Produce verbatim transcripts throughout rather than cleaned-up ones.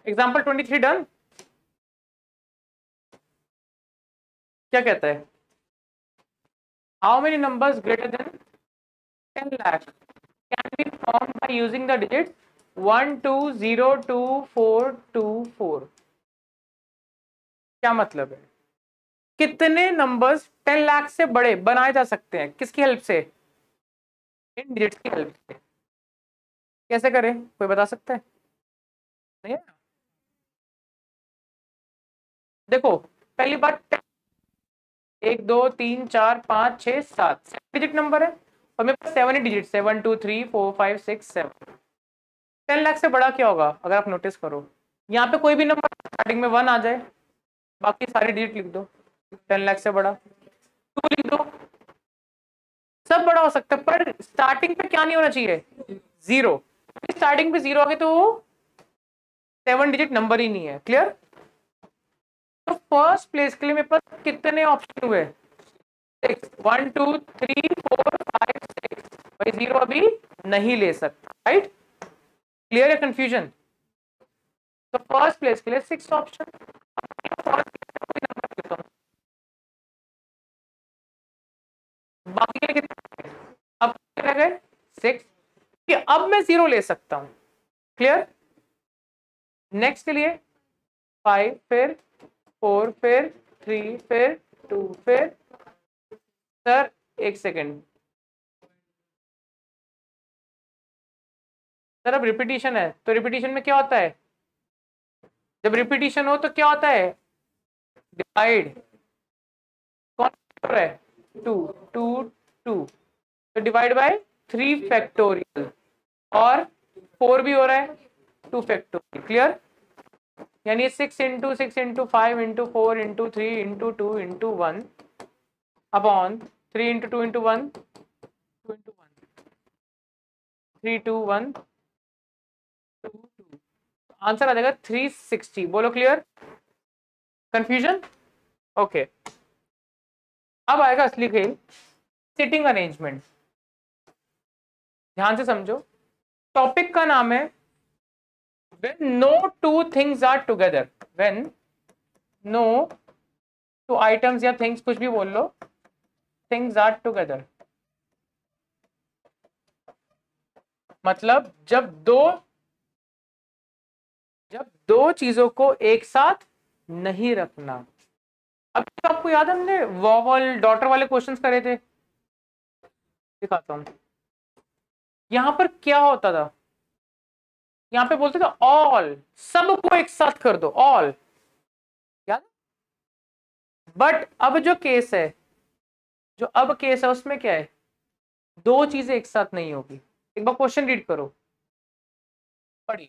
Example twenty three done. क्या कहता है? How many numbers greater than ten lakh can be form by using the digit one two zero two four two four. क्या मतलब है? कितने numbers ten lakh से बड़े बनाए जा सकते हैं? किसकी हेल्प से? इन डिजिट्स की हेल्प से। कैसे करें, कोई बता सकता है? नहीं है? देखो, पहली बात, एक दो तीन चार पाँच छः सात, सेवन डिजिट नंबर है और मेरे पास सेवन ही डिजिट है, one two three four five six seven. Ten lakh से बड़ा क्या होगा? अगर आप नोटिस करो, यहाँ पे कोई भी नंबर स्टार्टिंग में वन आ जाए, बाकी सारी डिजिट लिख दो, टेन लाख से बड़ा। टू लिख दो, सब बड़ा हो सकता है, पर स्टार्टिंग पे क्या नहीं होना चाहिए? जीरो। स्टार्टिंग पे जीरो आ गए तो वो सेवन डिजिट नंबर ही नहीं है। क्लियर? तो फर्स्ट प्लेस के लिए मेरे पास कितने ऑप्शन हुए? Six. One two three four five six. भाई जीरो अभी नहीं ले सकता, राइट? क्लियर है कंफ्यूजन? तो फर्स्ट प्लेस के लिए सिक्स ऑप्शन। बाकी के कितने? अब कितने रह गए? सिक्स। कि अब मैं जीरो ले सकता हूं। क्लियर? नेक्स्ट के लिए फाइव, फिर फोर, फिर थ्री, फिर टू, फिर सर एक सेकेंड सर, अब रिपीटिशन है तो रिपीटिशन में क्या होता है? जब रिपीटिशन हो तो क्या होता है? डिवाइड। कौन हो रहा है? टू टू टू, तो डिवाइड बाय थ्री फैक्टोरियल, और फोर भी हो रहा है टू फैक्टोरियल। क्लियर? यानी six into six into five into four into three into two into one upon three into two into one, two into one, three two one two two, answer आ जाएगा three sixty. बोलो clear? Confusion? Okay. अब आएगा असली खेल, sitting arrangement. ध्यान से समझो, टॉपिक का नाम है when no two things are together। when no two items या things, कुछ भी बोल लो, things are together, मतलब जब दो जब दो चीजों को एक साथ नहीं रखना। अब तो आपको याद है हमने वॉवल डॉटर वाले क्वेश्चंस करे थे, दिखाता हूं। यहां पर क्या होता था? यहां पे बोलते थे ऑल, सबको एक साथ कर दो, ऑल। याद? बट अब जो केस है जो अब केस है उसमें क्या है? दो चीजें एक साथ नहीं होगी। एक बार क्वेश्चन रीड करो, पढ़िए।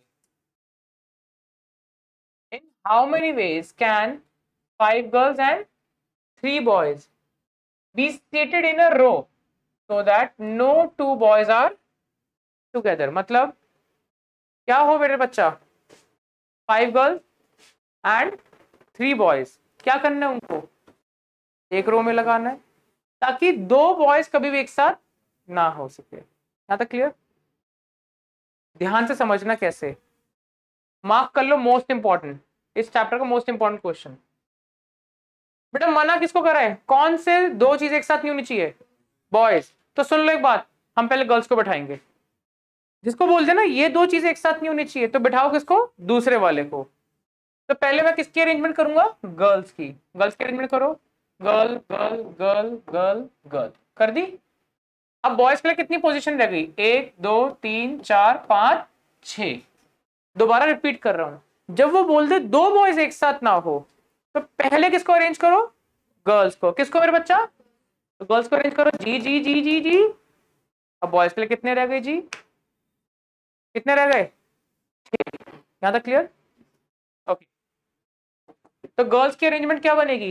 In how many ways can five girls and three boys be seated in a row so that no two boys are together? मतलब क्या हो मेरे बच्चा, five girls and three boys, क्या करना है उनको? एक रो में लगाना है, ताकि दो बॉयज कभी भी एक साथ ना हो सके। यहां तक क्लियर? ध्यान से समझना कैसे, मार्क कर लो, मोस्ट इंपॉर्टेंट, इस चैप्टर का मोस्ट इंपॉर्टेंट क्वेश्चन। बेटा मना किसको करा है? कौन से दो चीज एक साथ नहीं होनी चाहिए? बॉयज। तो सुन लो एक बात, हम पहले गर्ल्स को बैठाएंगे। जिसको बोल देना ये दो चीजें एक साथ नहीं होनी चाहिए, तो बैठाओ किसको? दूसरे वाले को। तो पहले मैं किसकी अरेंजमेंट करूंगा? गर्ल्स की। गर्ल्स की अरेंजमेंट करो, girl girl girl girl girl, कर दी। अब बॉयज के लिए कितनी पोजीशन रह गई? एक दो तीन चार पांच छह। दोबारा रिपीट कर रहा हूं, जब वो बोल दे दो बॉयज एक साथ ना हो, तो पहले किसको अरेंज करो? गर्ल्स को। किसको मेरे बच्चा? तो गर्ल्स को अरेंज करो, जी जी जी जी जी। अब बॉयज के लिए कितने रह गए जी? कितने रह गए? यहां तक क्लियर? ओके। तो गर्ल्स की अरेंजमेंट क्या बनेगी?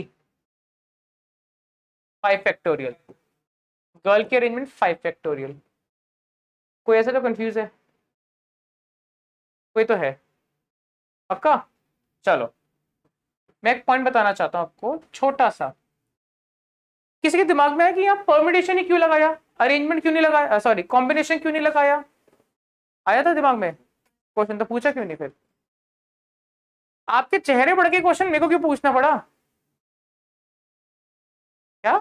Five factorial. गर्ल की अरेंजमेंट फाइव फैक्टोरियल। कोई ऐसा तो कंफ्यूज है? कोई तो है पक्का? चलो, मैं एक पॉइंट बताना चाहता हूं आपको, छोटा सा। किसी के दिमाग में है कि यहाँ परमिटेशन ही क्यों लगाया, अरेंजमेंट क्यों नहीं लगाया, सॉरी कॉम्बिनेशन क्यों नहीं लगाया? आया था दिमाग में? क्वेश्चन तो पूछा क्यों नहीं फिर? आपके चेहरे पढ़ के क्वेश्चन मेरे को क्यों पूछना पड़ा? क्या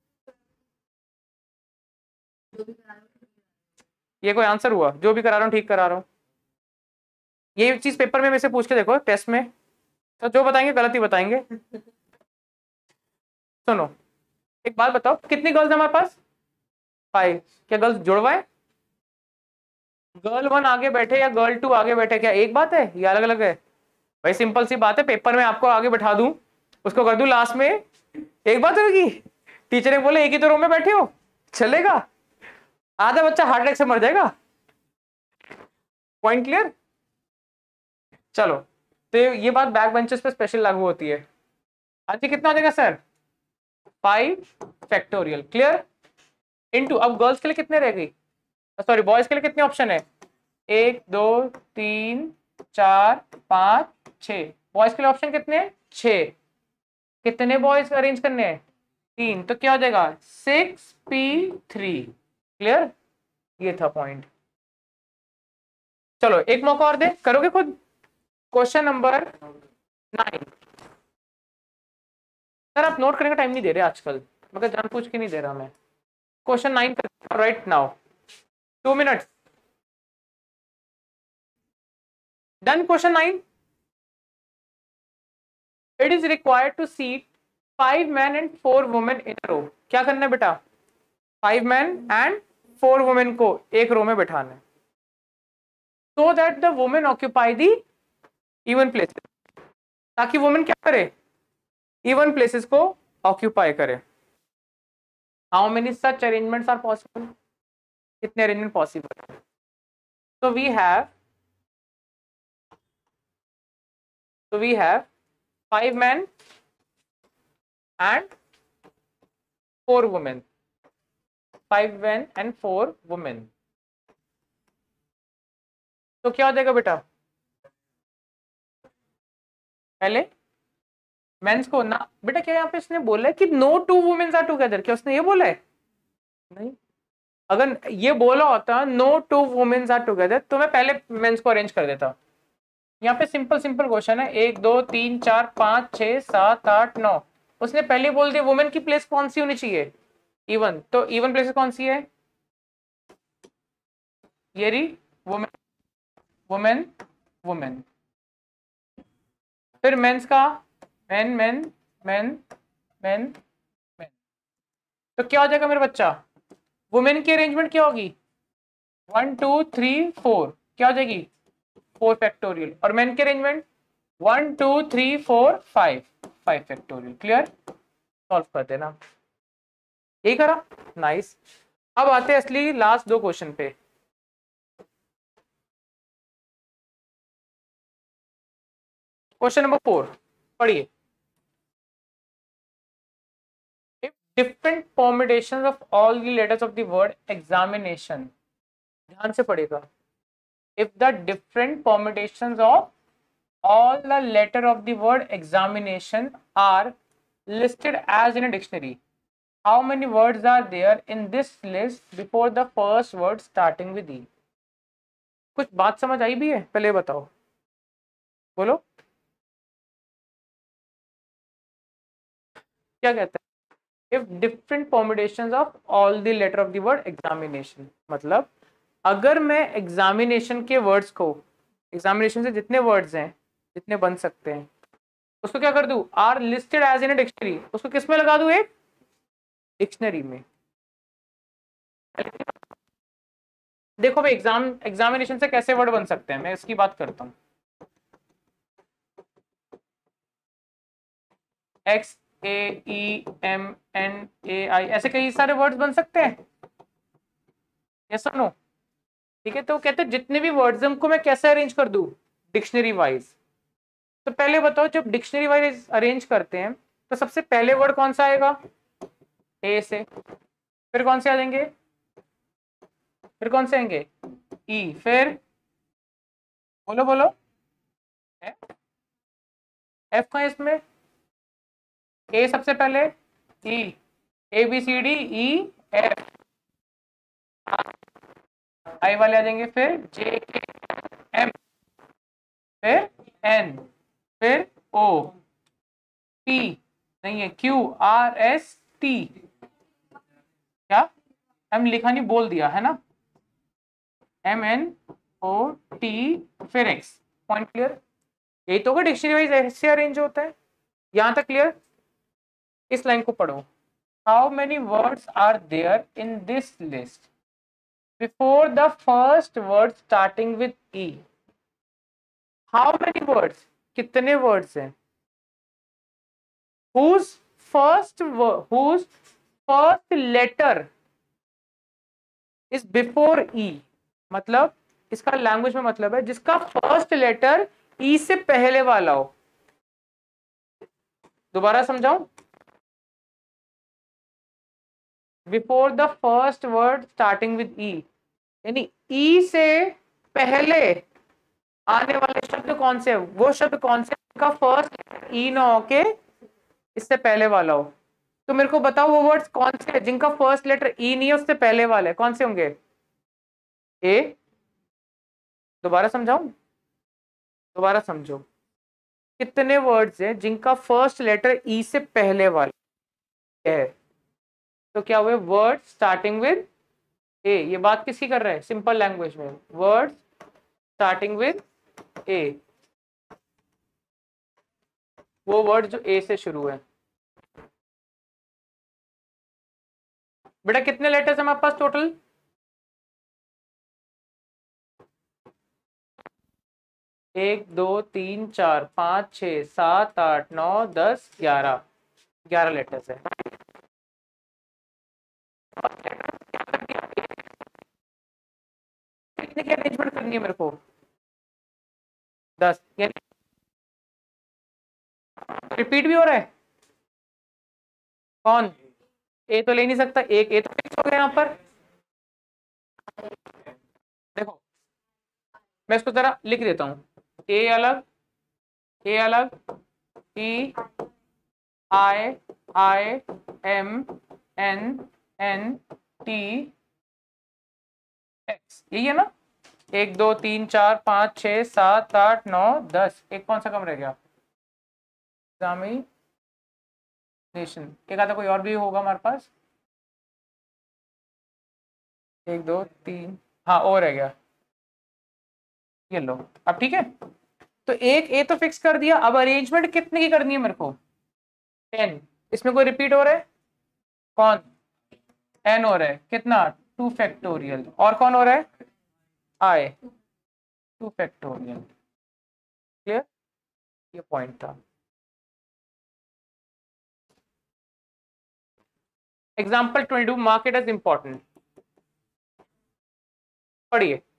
ये कोई आंसर हुआ? जो भी करा रहा हूँ ठीक करा रहा हूँ। ये चीज पेपर में मेरे से पूछ के देखो टेस्ट में, तो जो बताएंगे गलत ही बताएंगे। सुनो एक बात बताओ, कितनी गर्ल्स है हमारे पास? फाइव। क्या गर्ल्स जुड़वाए? गर्ल वन आगे बैठे या गर्ल टू आगे बैठे, क्या एक बात है या अलग अलग है? भाई सिंपल सी बात है, पेपर में आपको आगे बैठा दूं, उसको कर दूं लास्ट में, एक बात होगी। टीचर ने बोले एक ही तो रूम में बैठे हो, चलेगा? आधा बच्चा हार्ट अटैक से मर जाएगा। Point clear? चलो, तो ये बात बैक बेंचेस पे स्पेशल लागू होती है। हाँ जी, कितना हो जाएगा sir? Five factorial. Clear? Into, अब गर्ल्स के लिए कितने रह गई, सॉरी बॉयज के लिए कितने ऑप्शन है? एक दो तीन चार पांच छह। बॉयज के लिए ऑप्शन कितने हैं? छह। कितने बॉयज अरेंज करने हैं? तीन। तो क्या हो जाएगा? Six P three. क्लियर? ये था पॉइंट। चलो एक मौका और दे, करोगे खुद? Question number nine. सर आप नोट करने का टाइम नहीं दे रहे आजकल, मगर जानबूझ के नहीं दे रहा मैं। Question nine right now, two minutes. Done question nine. It is required to seat five man and four women in row. क्या करना है बेटा? Five man and four women को एक रो में बैठाना है, so that the women occupy the even places, ताकि वुमेन क्या करे? इवन प्लेसेस को ऑक्यूपाई करे। How many such arrangements are possible? कितने अरेंजमेंट पॉसिबल है? तो we have so we have five men and four women. Five men and four women. तो क्या हो जाएगा बेटा? पहले मेंस को ना बेटा, क्या यहाँ पे इसने बोला है कि no two womens are together? क्या उसने ये बोला है? नहीं। अगर ये बोला होता no two womens are together, तो मैं पहले मेंस को अरेंज कर देता। यहाँ पे सिंपल सिंपल क्वेश्चन है, एक दो तीन चार पांच छह सात आठ नौ। उसने पहले बोल दिया वुमेन की प्लेस कौन सी होनी चाहिए? इवन। तो इवन प्लेस कौन सी है? ये रही वुमेन वुमेन वुमेन। फिर मेंस का men men men men men. तो क्या हो जाएगा मेरे बच्चा? वुमेन की अरेंजमेंट क्या होगी? One two three four. क्या हो जाएगी? Four factorial. और मेन की arrangement one two three four five, five factorial. Clear? Solve कर देना। यही करा, नाइस। अब आते हैं असली लास्ट दो क्वेश्चन पे। क्वेश्चन नंबर फोर पढ़िए। If different permutations of all the letters of the word examination, ध्यान से पढ़ेगा। If the different permutations of all the letter of the word examination are listed as in a dictionary, how many words are there in this list before the first word starting with E? कुछ बात समझ आई भी है? पहले बताओ, बोलो क्या कहते हैं? If different permutations of all the letter of the word examination, मतलब अगर मैं एग्जामिनेशन के वर्ड्स को, एग्जामिनेशन से जितने वर्ड्स हैं, जितने बन सकते हैं, उसको क्या कर दूं? Are listed as in dictionary. उसको किस में लगा दूं? एक डिक्शनरी में। देखो भाई, एग्जाम एग्जामिनेशन से कैसे वर्ड बन सकते हैं, मैं इसकी बात करता हूं। X A E M N A I, ऐसे कई सारे वर्ड्स बन सकते हैं। यस और नो? ठीक है, तो कहते हैं जितने भी वर्ड्स हैं उनको मैं कैसे अरेंज कर दूं? Dictionary wise. तो पहले बताओ, जब डिक्शनरी वाइज अरेंज करते हैं तो सबसे पहले वर्ड कौन सा आएगा? ए से। फिर कौन से आ जाएंगे? फिर कौन से आएंगे? ई। फिर बोलो बोलो, एफ का इसमें? ए सबसे पहले, E, A B C D E F, I वाले आ जाएंगे, फिर जे के एम, फिर एन। फिर ओ, पी नहीं है, क्यू आर एस टी, क्या एम लिखा नहीं, बोल दिया है ना, एम एन ओ टी, फिर एक्स। Point clear? यही तो होगा डिक्शनरी वाइज ऐसे अरेंज होता है। यहां तक क्लियर? इस लाइन को पढ़ो। How many words are there in this list before the first word starting with E? How many words, कितने वर्ड्स हैं? whose first wo- whose first letter is before e, मतलब इसका लैंग्वेज में मतलब है जिसका फर्स्ट लेटर ई से पहले वाला हो। दोबारा समझाऊं? Before the first word starting with E, यानी ई से पहले आने वाले शब्द कौन से? वो शब्द कौन से का फर्स्ट ई ना होके इससे पहले वाला हो? तो मेरे को बताओ वो वर्ड्स कौन से हैं जिनका फर्स्ट लेटर ई नहीं है उससे पहले वाले है? कौन से होंगे? ए, दोबारा समझाऊं? दोबारा समझो। कितने वर्ड्स हैं जिनका फर्स्ट लेटर ई से पहले वाला है? तो क्या हुए? Word starting with A. ये बात किसकी कर रहे हैं? सिंपल लैंग्वेज में, वर्ड स्टार्टिंग विद ए, वो वर्ड जो ए से शुरू है। बेटा कितने लेटर्स हैं हमारे पास टोटल? एक दो तीन चार पाँच छः सात आठ नौ दस ग्यारह, ग्यारह लेटर्स है। कितने की अरेंजमेंट करनी है मेरे को? दस। यानी रिपीट भी हो रहा है? कौन? ए तो ले नहीं सकता, एक ए तो फिक्स हो गया यहाँ पर। देखो मैं इसको जरा लिख देता हूँ। ए अलग, ए अलग, E I I M N N T X, यही है ना? एक दो तीन चार पाँच छः सात आठ नौ दस, एक कौन सा कम रह गया? एग्जामिनेशन। एक आधा कोई और भी होगा हमारे पास? एक दो तीन, हाँ और रह गया, ये लो। अब ठीक है, तो एक ए तो फिक्स कर दिया। अब अरेंजमेंट कितने की करनी है मेरे को? टेन। इसमें कोई रिपीट हो रहा है? कौन? एन हो रहा है, कितना? Two factorial. और कौन हो रहा है? I, two factorial. क्लियर? ये पॉइंट था। Example twenty two, mark it as important. पढ़िए।